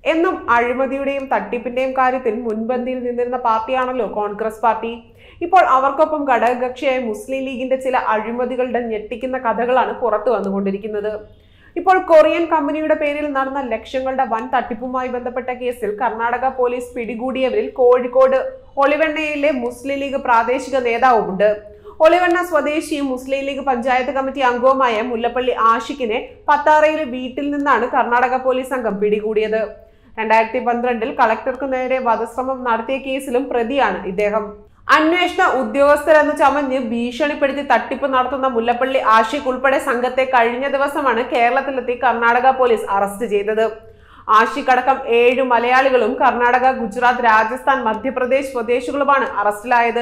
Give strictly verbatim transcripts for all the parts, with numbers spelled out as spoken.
എന്നും അഴിമതിയുടെയും തട്ടിപ്പിന്റെയും കാര്യത്തിൽ മുൻപന്തിയിൽ നിന്നിരുന്ന പാർട്ടിയാണല്ലോ കോൺഗ്രസ് പാർട്ടി. ഇപ്പോൾ അവർക്കൊപ്പം ഘടകകക്ഷിയായ മുസ്ലിം ലീഗിന്റെ ചില അഴിമതികളുടെ ഞെട്ടിക്കുന്ന കഥകളാണ് പുറത്തു വന്നുകൊണ്ടിരിക്കുന്നത്. ഇപ്പോൾ കൊറിയൻ കമ്പനിയുടെ പേരിൽ നടന്ന ലക്ഷങ്ങളുടെ വൻ തട്ടിപ്പുമായി ബന്ധപ്പെട്ട കേസിൽ കർണാടക പോലീസ് പിടികൂടിയവരിൽ കോഴിക്കോട് ഒളിവെണ്ണയിലെ മുസ്ലിം ലീഗ് പ്രാദേശിക നേതാവുമുണ്ട്. ഒളിവെണ്ണ സ്വദേശിയും മുസ്ലിം ലീഗ് പഞ്ചായത്ത് കമ്മിറ്റി അംഗവുമായ മുല്ലപ്പള്ളി ആഷിഖിനെ പത്താറയിലെ വീട്ടിൽ നിന്നാണ് കർണാടക പോലീസ് സംഘം പിടികൂടിയത്. രണ്ടായിരത്തി പന്ത്രണ്ടിൽ കളക്ടർക്ക് നേരെ വധശ്രമം നടത്തിയ കേസിലും പ്രതിയാണ് ഇദ്ദേഹം. അന്വേഷണ ഉദ്യോഗസ്ഥരെന്ന് ചമഞ്ഞ് ഭീഷണിപ്പെടുത്തി തട്ടിപ്പ് നടത്തുന്ന മുല്ലപ്പള്ളി ആഷിഖ് ഉൾപ്പെടെ സംഘത്തെ കഴിഞ്ഞ ദിവസമാണ് കേരളത്തിലെത്തി കർണാടക പോലീസ് അറസ്റ്റ് ചെയ്തത്. ആഷിഖ് അടക്കം ഏഴ് മലയാളികളും കർണാടക, ഗുജറാത്ത്, രാജസ്ഥാൻ, മധ്യപ്രദേശ് സ്വദേശികളുമാണ് അറസ്റ്റിലായത്.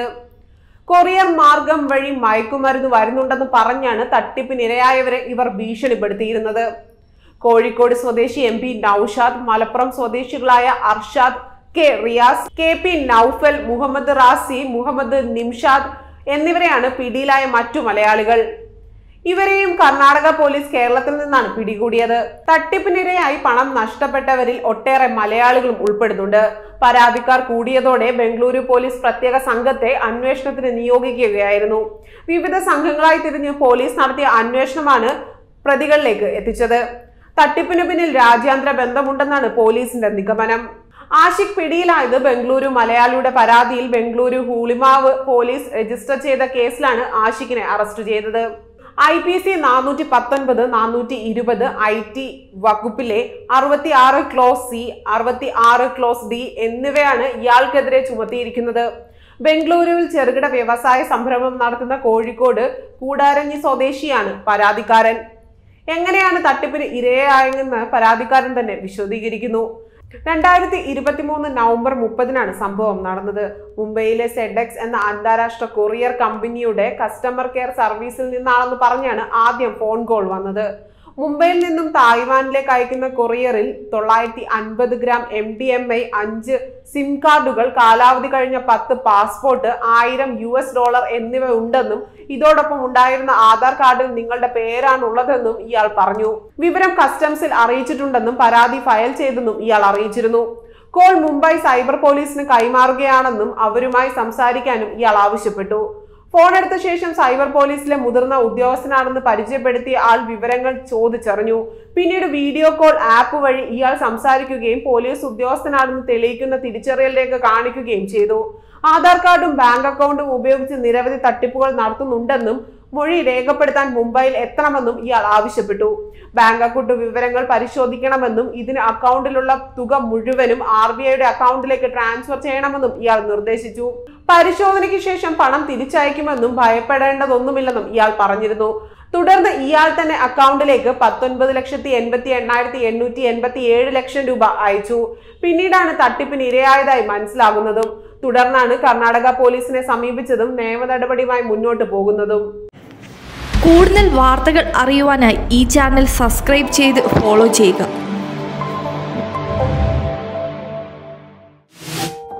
കൊറിയർ മാർഗം വഴി മയക്കുമരുന്ന് വരുന്നുണ്ടെന്ന് പറഞ്ഞാണ് തട്ടിപ്പിനിരയായവരെ ഇവർ ഭീഷണിപ്പെടുത്തിയിരുന്നത്. കോഴിക്കോട് സ്വദേശി എം പി നൌഷാദ്, മലപ്പുറം സ്വദേശികളായ Arshad, K Riyas, K P Noufal, Muhammad Razi, Muhammad Nimshad എന്നിവരെയാണ് പിടിയിലായ മറ്റു മലയാളികൾ. ഇവരെയും കർണാടക പോലീസ് കേരളത്തിൽ നിന്നാണ് പിടികൂടിയത്. തട്ടിപ്പിനിരയായി പണം നഷ്ടപ്പെട്ടവരിൽ ഒട്ടേറെ മലയാളികളും ഉൾപ്പെടുന്നുണ്ട്. പരാതിക്കാർ കൂടിയതോടെ ബംഗളൂരു പോലീസ് പ്രത്യേക സംഘത്തെ അന്വേഷണത്തിന് നിയോഗിക്കുകയായിരുന്നു. വിവിധ സംഘങ്ങളായി തിരിഞ്ഞ് പോലീസ് നടത്തിയ അന്വേഷണമാണ് പ്രതികളിലേക്ക് എത്തിച്ചത്. തട്ടിപ്പിന് പിന്നിൽ രാജ്യാന്തര ബന്ധമുണ്ടെന്നാണ് പോലീസിന്റെ നിഗമനം. ആഷിഖ് പിടിയിലായത് ബംഗളൂരു മലയാളിയുടെ പരാതിയിൽ ബംഗളൂരു ഹൂളിമാവ് പോലീസ് രജിസ്റ്റർ ചെയ്ത കേസിലാണ് ആഷിഖിനെ അറസ്റ്റ് ചെയ്തത്. ഐ പി സി നാനൂറ്റി പത്തൊൻപത് നാനൂറ്റി ഇരുപത് ഐ ടി വകുപ്പിലെ അറുപത്തി ആറ് ക്ലോസ് സി, അറുപത്തി ആറ് ക്ലോസ് ഡി എന്നിവയാണ് ഇയാൾക്കെതിരെ ചുമത്തിയിരിക്കുന്നത്. ബംഗളൂരുവിൽ ചെറുകിട വ്യവസായ സംരംഭം നടത്തുന്ന കോഴിക്കോട് കൂടാരഞ്ഞി സ്വദേശിയാണ് പരാതിക്കാരൻ. എങ്ങനെയാണ് തട്ടിപ്പിന് ഇരയായെന്ന് പരാതിക്കാരൻ തന്നെ വിശദീകരിക്കുന്നു. രണ്ടായിരത്തി ഇരുപത്തി മൂന്ന് നവംബർ മുപ്പതിനാണ് സംഭവം നടന്നത്. മുംബൈയിലെ സെഡെക്സ് എന്ന അന്താരാഷ്ട്ര കൊറിയർ കമ്പനിയുടെ കസ്റ്റമർ കെയർ സർവീസിൽ നിന്നാണെന്ന് പറഞ്ഞാണ് ആദ്യം ഫോൺ കോൾ വന്നത്. മുംബൈയിൽ നിന്നും തായ്വാനിലേക്ക് അയക്കുന്ന കൊറിയറിൽ തൊള്ളായിരത്തി അൻപത് gram M D M I, അഞ്ച് സിം കാർഡുകൾ, കാലാവധി കഴിഞ്ഞ പത്ത് പാസ്പോർട്ട്, ആയിരം യു എസ് ഡോളർ എന്നിവ ഉണ്ടെന്നും ഇതോടൊപ്പം ഉണ്ടായിരുന്ന ആധാർ കാർഡിൽ നിങ്ങളുടെ പേരാണുള്ളതെന്നും ഇയാൾ പറഞ്ഞു. വിവരം കസ്റ്റംസിൽ അറിയിച്ചിട്ടുണ്ടെന്നും പരാതി ഫയൽ ചെയ്തെന്നും ഇയാൾ അറിയിച്ചിരുന്നു. കോൾ മുംബൈ സൈബർ പോലീസിന് കൈമാറുകയാണെന്നും അവരുമായി സംസാരിക്കാനും ഇയാൾ ആവശ്യപ്പെട്ടു. ഫോൺ എടുത്ത ശേഷം സൈബർ പോലീസിലെ മുതിർന്ന ഉദ്യോഗസ്ഥനാണെന്ന് പരിചയപ്പെടുത്തിയ ആൾ വിവരങ്ങൾ ചോദിച്ചറിഞ്ഞു. പിന്നീട് വീഡിയോ കോൾ ആപ്പ് വഴി ഇയാൾ സംസാരിക്കുകയും പോലീസ് ഉദ്യോഗസ്ഥനാണെന്ന് തെളിയിക്കുന്ന തിരിച്ചറിയൽ രേഖ കാണിക്കുകയും ചെയ്തു. ആധാർ കാർഡും ബാങ്ക് അക്കൗണ്ടും ഉപയോഗിച്ച് നിരവധി തട്ടിപ്പുകൾ നടത്തുന്നുണ്ടെന്നും മൊഴി രേഖപ്പെടുത്താൻ മുംബൈയിൽ എത്തണമെന്നും ഇയാൾ ആവശ്യപ്പെട്ടു. ബാങ്ക് അക്കൗണ്ട് വിവരങ്ങൾ പരിശോധിക്കണമെന്നും ഇതിന് അക്കൗണ്ടിലുള്ള തുക മുഴുവനും ആർ ബി ഐയുടെ അക്കൗണ്ടിലേക്ക് ട്രാൻസ്ഫർ ചെയ്യണമെന്നും ഇയാൾ നിർദ്ദേശിച്ചു. പരിശോധനയ്ക്ക് ശേഷം പണം തിരിച്ചയക്കുമെന്നും ഭയപ്പെടേണ്ടതൊന്നുമില്ലെന്നും ഇയാൾ പറഞ്ഞിരുന്നു. തുടർന്ന് ഇയാൾ തന്നെ അക്കൗണ്ടിലേക്ക് പത്തൊൻപത് ലക്ഷത്തി എൺപത്തി എണ്ണായിരത്തി എണ്ണൂറ്റി എൺപത്തി ഏഴ് ലക്ഷം രൂപ അയച്ചു. പിന്നീടാണ് തട്ടിപ്പിന് ഇരയായതായി മനസ്സിലാകുന്നതും. തുടർന്നാണ് കർണാടക പോലീസിനെ സമീപിച്ചതും നിയമ നടപടിയുമായി മുന്നോട്ട് പോകുന്നതും. കൂടുതൽ വാർത്തകൾ അറിയുവാനായി ഈ ചാനൽ സബ്സ്ക്രൈബ് ചെയ്ത് ഫോളോ ചെയ്യുക.